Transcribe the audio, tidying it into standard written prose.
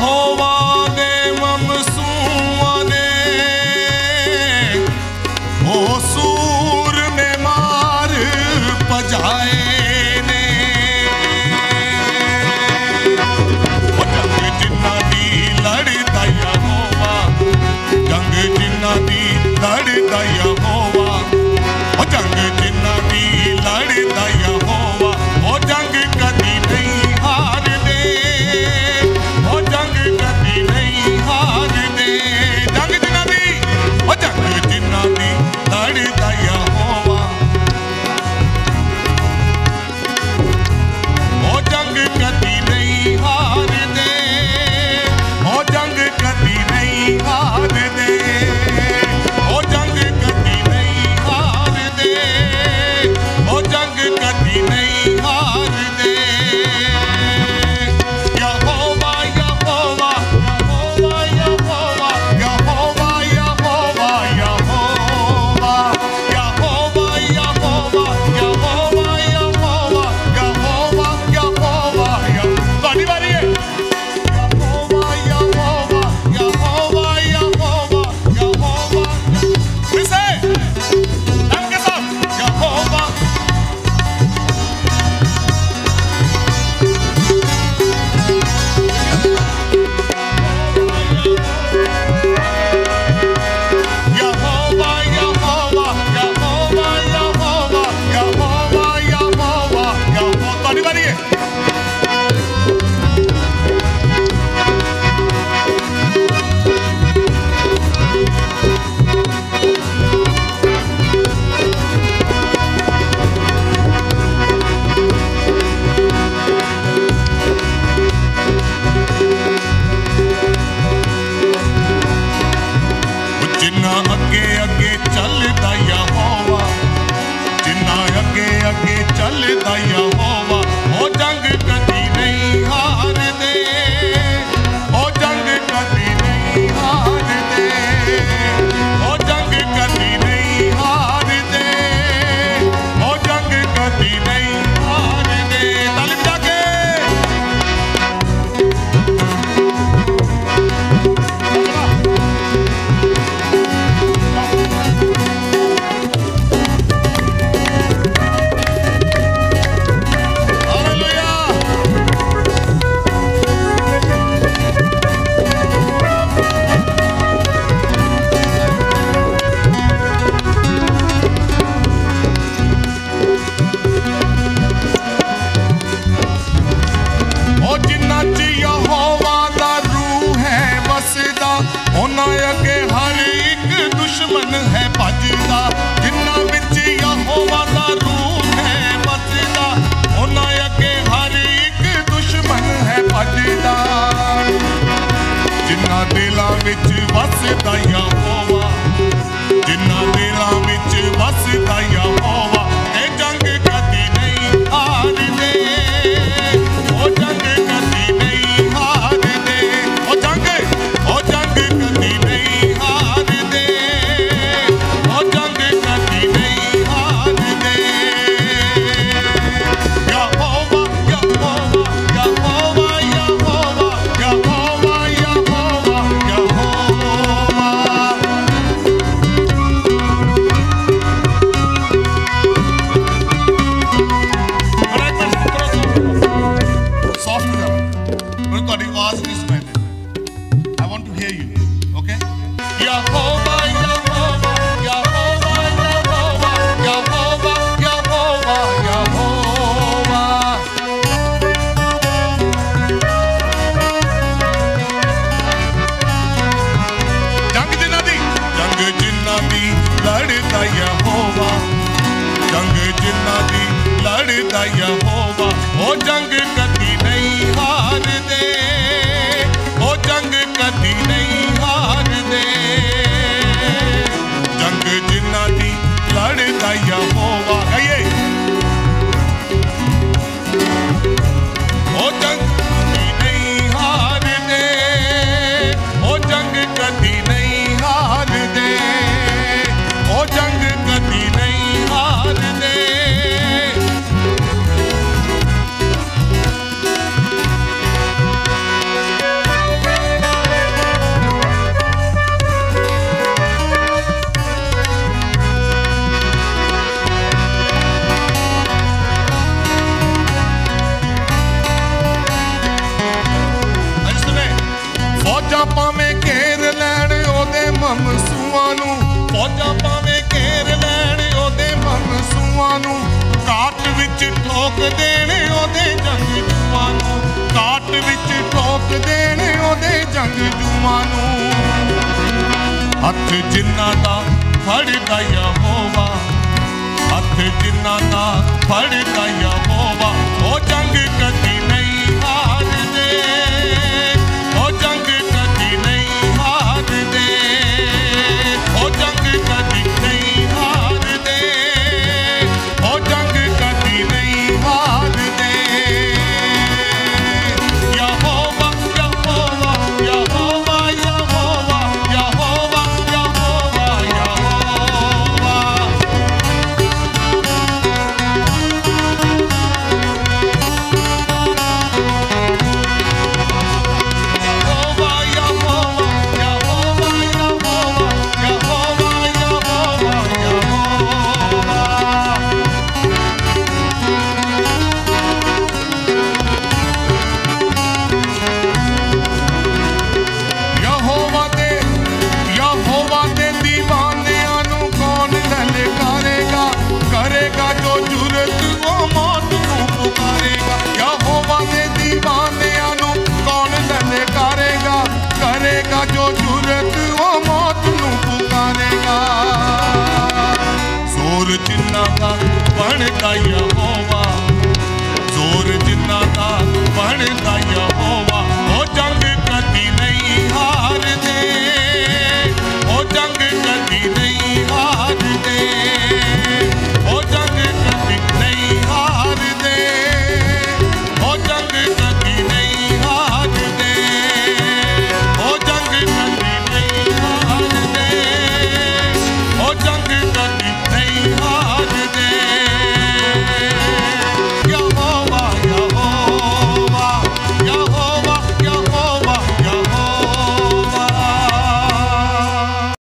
यहोवा दे ममसूआ ने ओ सूर में मार पजाए ने ओ जंग जिन्ना दी लड़दा यहोवा जंग जिन्ना दी लड़दा यहोवा ओ जंग जिन्ना दी लड़दा यहोवा ओ जंग कदी नहीं हारदे ओ जंग कदी नहीं हारदे जंग जिन्ना दी ओ जंग जिन्ना दी लड़दा यहोवा ओ जंग कदी नहीं हारदे ओ जंग कदी नहीं हारदे ओ जंग कदी नहीं हारदे ओ जंग कदी नहीं हारदे यहोवा यहोवा यहोवा यहोवा यहोवा यहोवा यहोवा यहोवा यहोवा यहोवा यहोवा यहोवा यहोवा ਤੁਹਾਡੀ ਵਾਰੀ ਹੈ यहोवा यहोवा यहोवा यहोवा यहोवा किसे ढंग के साथ यहोवा यहोवा यहोवा यहोवा यहोवा यहोवा यहोवा यहोवा ਤੁਹਾਡੀ ਵਾਰੀ ਹੈ जिन्ना अगे अगे चलदा यहोवा जिन्ना अगे अगे चलदा यहोवा ओ जंग कदी नहीं हारदे ओ जंग कदी नहीं हारदे ओ जंग कदी नहीं हारदे ओ जंग कदी नहीं हारदे ताली बजा के ओ जिन्ना च यहोवा दा रूह है बसदा उन्हां अगे हर एक दुश्मन है भजदा जिन्ना विच यहोवा दा रूह है बसदा उन्हां अगे हर एक दुश्मन है भजदा जिन्ना दिलां विच वसदा यहोवा जिन्ना दिलां विच वसदा यहोवा ए जंग कदी नहीं हारदे ओ जंग कदी नहीं हारदे ओ जंग कदी नहीं हारदे ओ जंग कदी नहीं हारदे यहोवा यहोवा यहोवा यहोवा यहोवा यहोवा यहोवा larda Yahowa, o jang kadi nahi haar de, o jang kadi nahi haar de, jang Jina Di Larda Yahowa, gaye, o jang kadi nahi haar de, o jang kadi nahi haar de, o jang kadi nahi haar de. फौजां भावें घेर लैण ओदे ममसूआं नूं, फौजां भावें घेर लैण ओदे ममसूआं नूं, काट विच ठोक देण ओदे जंगजूआं नूं, काट विच ठोक देण ओदे जंगजूआं नूं। हथ जिन्हां दा फड़दा यहोवा, हथ जिन्हां दा फड़दा यहोवा, ओ जंग